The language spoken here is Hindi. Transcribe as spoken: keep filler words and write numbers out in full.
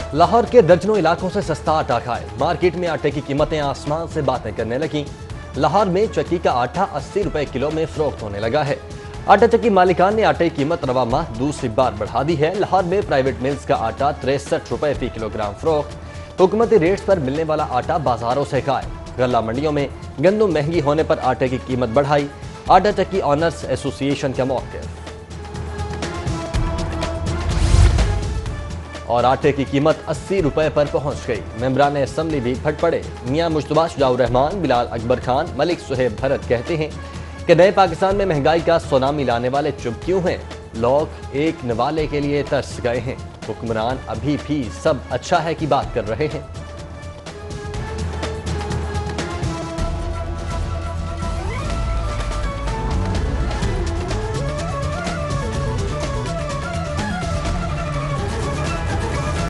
लाहौर के दर्जनों इलाकों से सस्ता आटा खाए। मार्केट में आटे की कीमतें आसमान से बातें करने लगी। लाहौर में चक्की का आटा अस्सी रुपए किलो में फरोख्त होने लगा है। आटा चक्की मालिकान ने आटे की कीमत रवा माह दूसरी बार बढ़ा दी है। लाहौर में प्राइवेट मिल्स का आटा तिरसठ रुपए फी किलोग्राम फरोख्त। हुकूमती रेट्स पर मिलने वाला आटा बाजारों से खाए। गल्ला मंडियों में गंदम महंगी होने पर आटे की कीमत बढ़ाई। आटा चक्की ऑनर्स एसोसिएशन का मौक़िफ़। और आटे की कीमत अस्सी रुपए पर पहुंच गई। मेंबरान असम्बली भी फट पड़े। मियां मुश्तबा शुजाउर रहमान, बिलाल अकबर खान, मलिक सुहेब भरत कहते हैं कि नए पाकिस्तान में महंगाई का सुनामी लाने वाले चुप क्यों हैं? लोग एक निवाले के लिए तरस गए हैं। हुक्मरान अभी भी सब अच्छा है की बात कर रहे हैं।